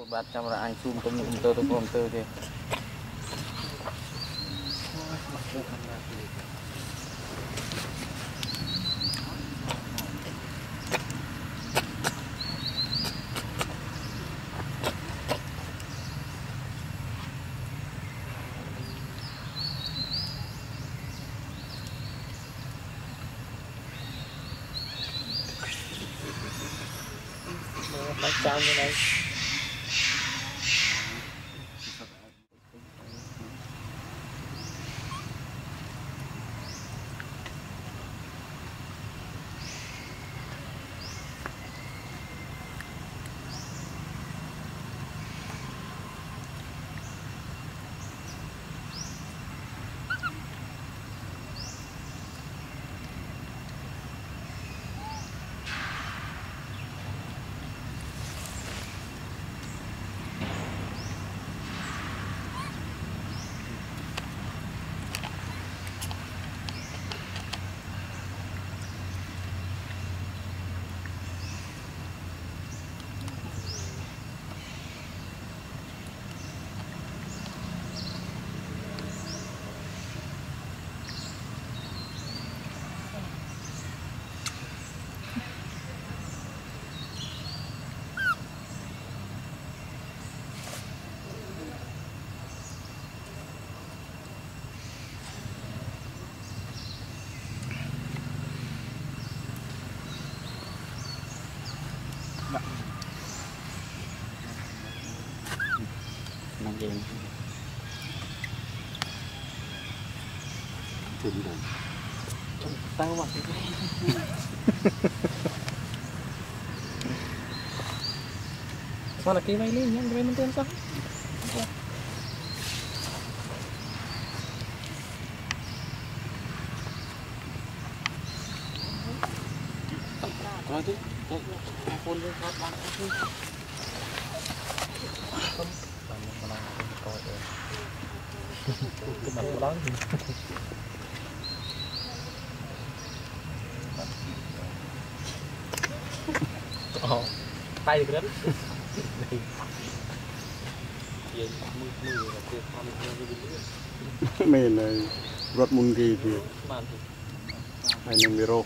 bạn camera anh zoom công tơ thì bắt chăm như này năng gì thử đi đâu tao mặc cái sao là cái váy lên nhá, cái váy mình tên sao rồi chứ phun lên phát bạn cái mặt của đó tay được đấy mình này rốt môn gì thì hay nâng miro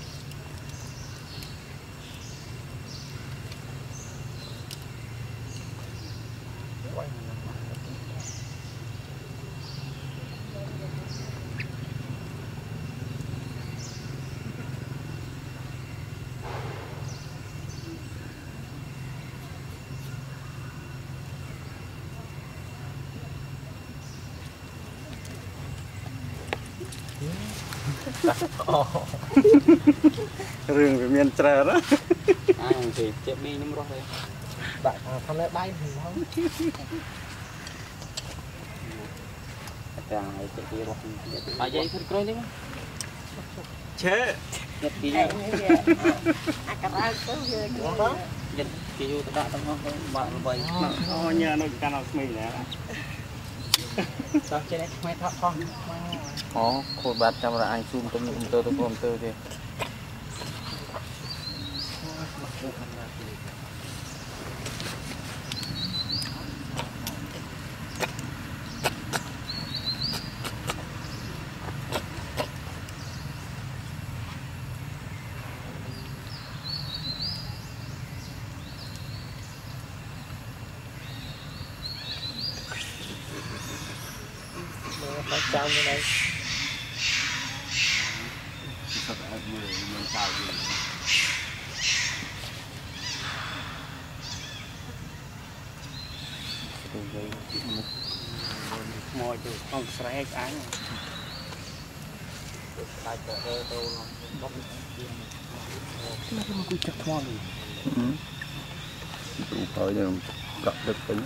rừng về miền trời đó ai thì chẹp đi nhưng rồi bạn không lẽ bay thì không càng chạy đi một vài giây thôi coi đi chế giật kì giật kì vô tất cả tao không bạn vậy nhà nó càng nào mình nè sao trên đấy máy thọ con khôi bạn camera anh zoom công tơ thì bắt chăm như này mồi từ con sấy ánh tay cỡ đâu bóc nó cứ chặt hoa rồi tụ tới rồi gặp được tính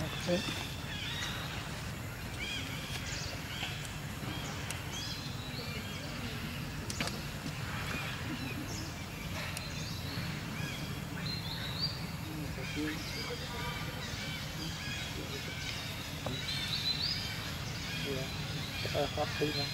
phát đi ra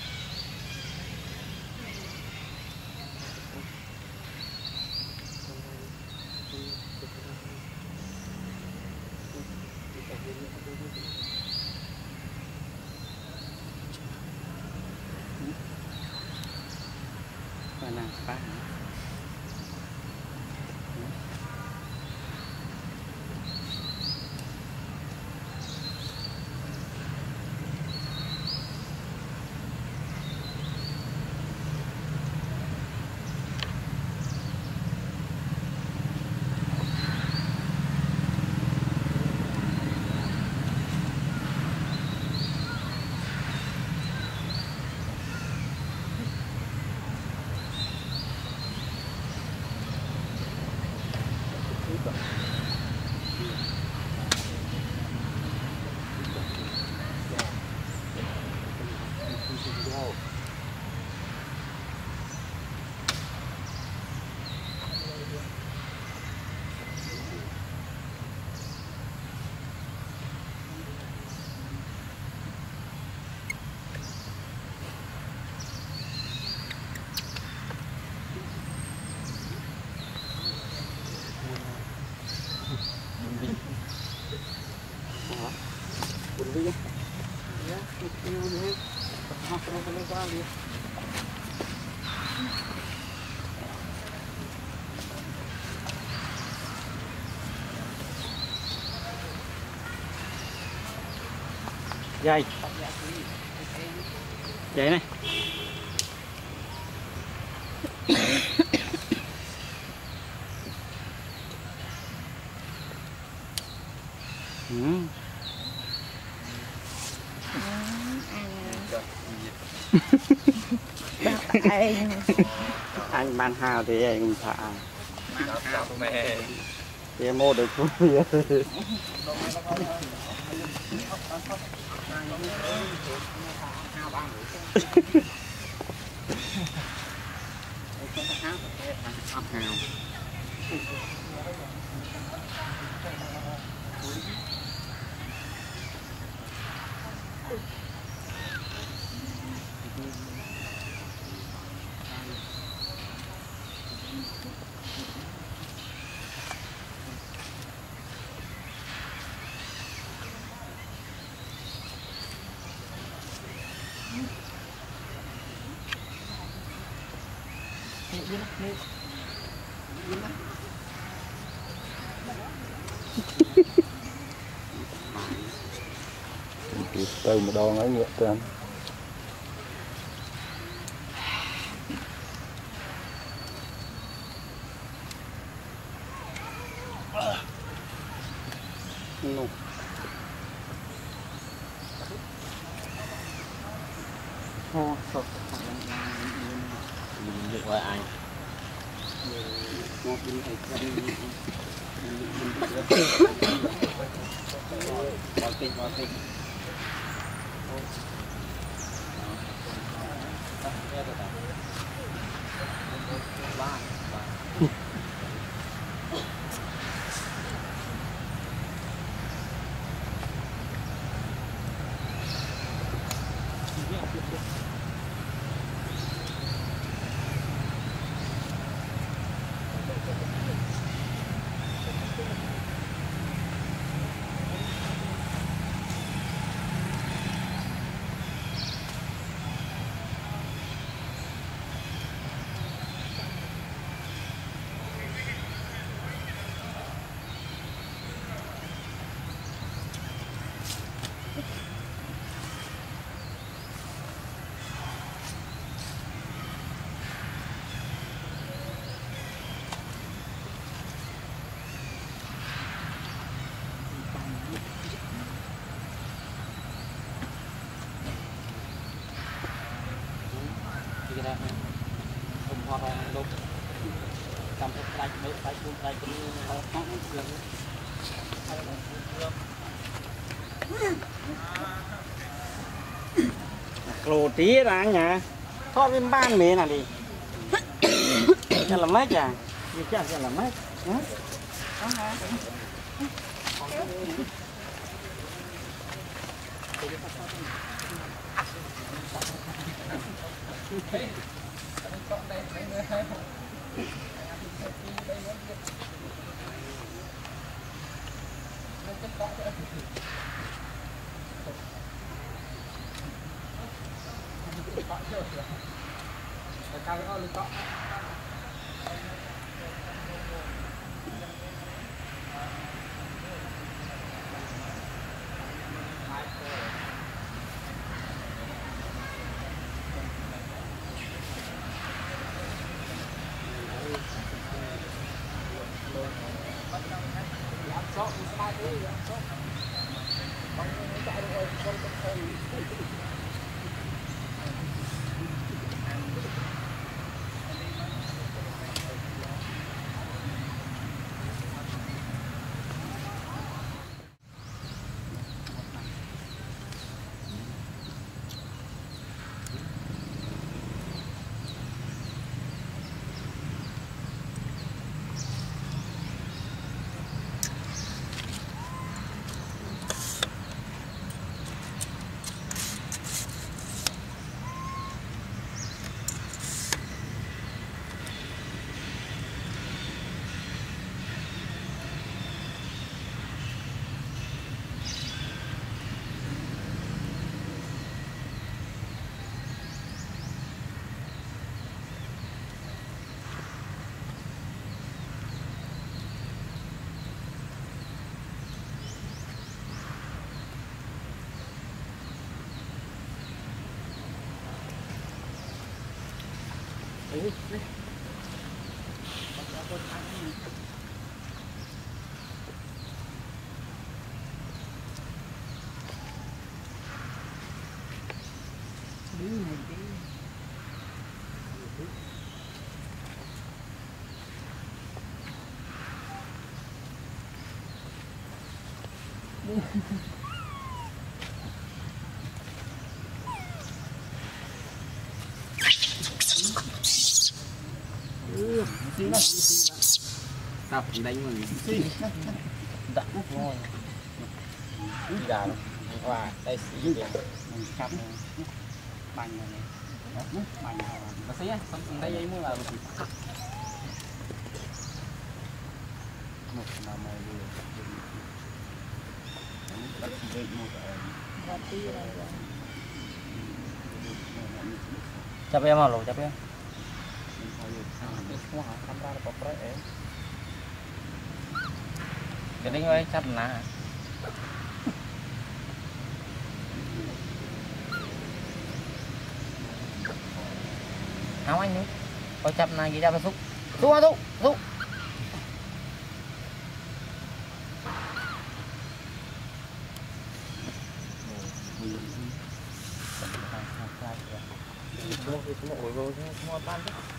ba dây vậy này anh ban hào thì anh thả thì em mua được cũng từ một đòn ấy ngược trên được rồi anh lô tí ra nhà thoát bên ban mẹ nào đi cho là mấy chả gì chắc là mấy cao Tập đánh mình đặt ngồi đi đà luôn và đây xí kìa chắp bành này bành nó xí á xong đây giấy mua là một là mày chấp em vào lỗ chấp em cái đinh ơi chấp nè áo anh nữa có chấp này gì ra mà xúc xúc xúc xúc semua